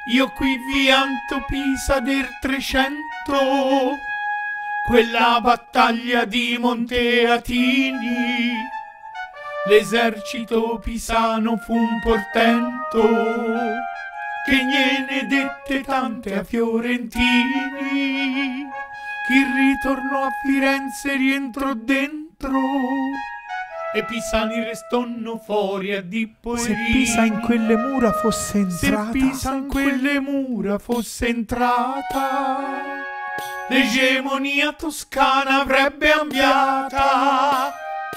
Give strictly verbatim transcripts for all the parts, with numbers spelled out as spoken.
Io qui vianto Pisa del trecento, quella battaglia di Monteatini. L'esercito pisano fu un portento, che gliene dette tante a fiorentini. Chi ritornò a Firenze rientrò dentro, e pisani restonno fuori a di poerini. Se Pisa in quelle mura fosse entrata, Se Pisa in quelle mura fosse entrata, l'egemonia toscana avrebbe ambiata.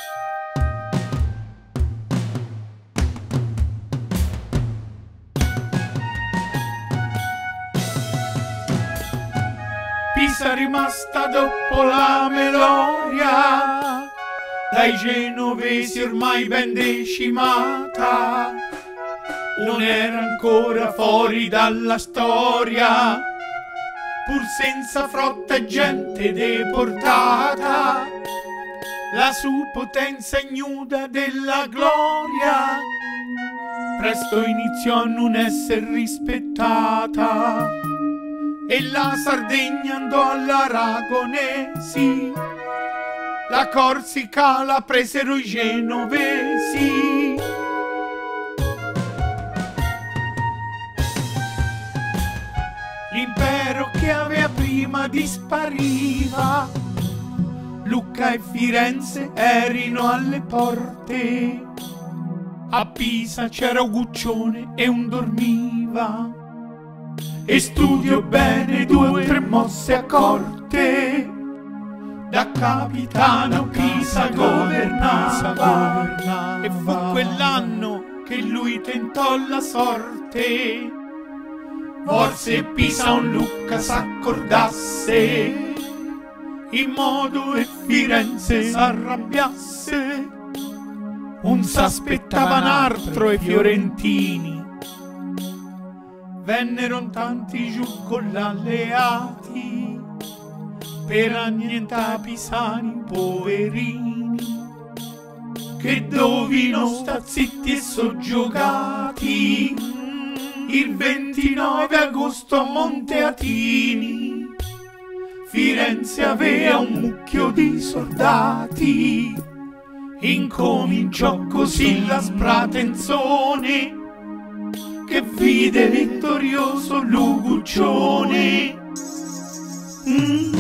Pisa rimasta dopo la meloria, dai genovesi ormai ben decimata, non era ancora fuori dalla storia, pur senza frotta e gente deportata, la sua potenza ignuda della gloria presto iniziò a non essere rispettata, e la Sardegna andò all'Aragonesi, la Corsica la presero i genovesi. L'impero che aveva prima dispariva, Lucca e Firenze erano alle porte. A Pisa c'era un Guccione e un dormiva, e studiò bene due o tre mosse a corte. Da capitano Pisa governava, e fu quell'anno che lui tentò la sorte. Forse Pisa un Lucca s'accordasse, in modo e Firenze s'arrabbiasse. Un s'aspettava un altro e fiorentini vennero tanti giù con l'alleati, per annientare pisani poverini, che dovino sta zitti e soggiogati. Il ventinove agosto a Monteatini Firenze aveva un mucchio di soldati. Incominciò così la spratenzone, che vide vittorioso Luguccione. Mm.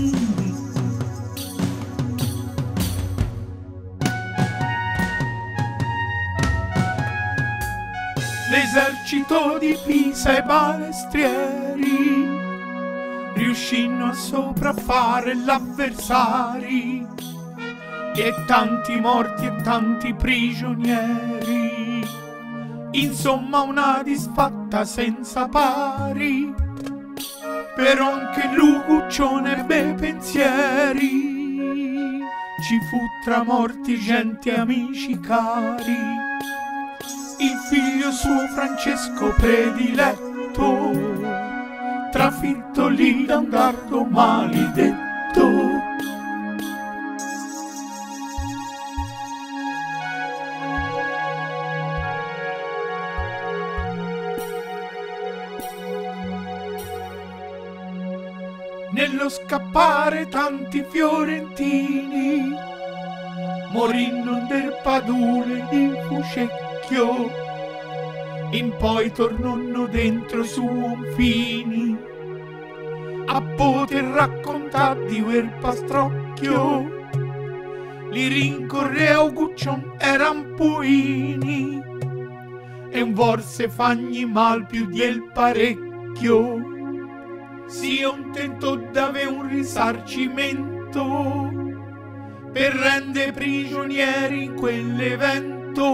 L'esercito di Pisa e balestrieri riuscino a sopraffare l'avversari, e tanti morti e tanti prigionieri, insomma una disfatta senza pari. Però anche Luguccione ebbe pensieri, ci fu tra morti gente, amici cari. Il figlio suo Francesco prediletto, trafitto lì da un dardo maledetto. Nello scappare tanti fiorentini morinno del padule di Fucecchio, in poi tornano dentro su Onfini a poter raccontare di quel pastrocchio. Li rincorrea Guccion eran puini, e un vorse fagni mal più di el parecchio. Si un tentò d'ave un risarcimento per rendere prigionieri in quell'evento.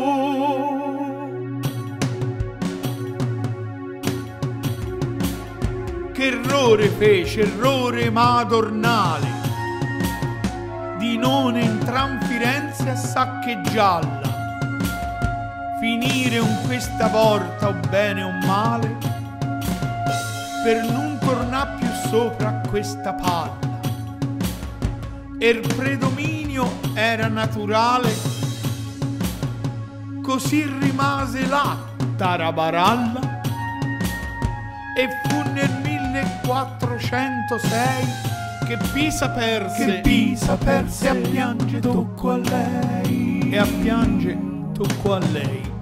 Che errore fece, errore madornale, di non entrar in Firenze a saccheggiarla, finire un questa volta o bene o male, per non tornare più sopra a questa palla. E il predominio era naturale, così rimase là Tarabaralla, E fu nel millequattrocentosei che Pisa perse, che Pisa perse, e a piange toccò a lei, e a piange toccò a lei.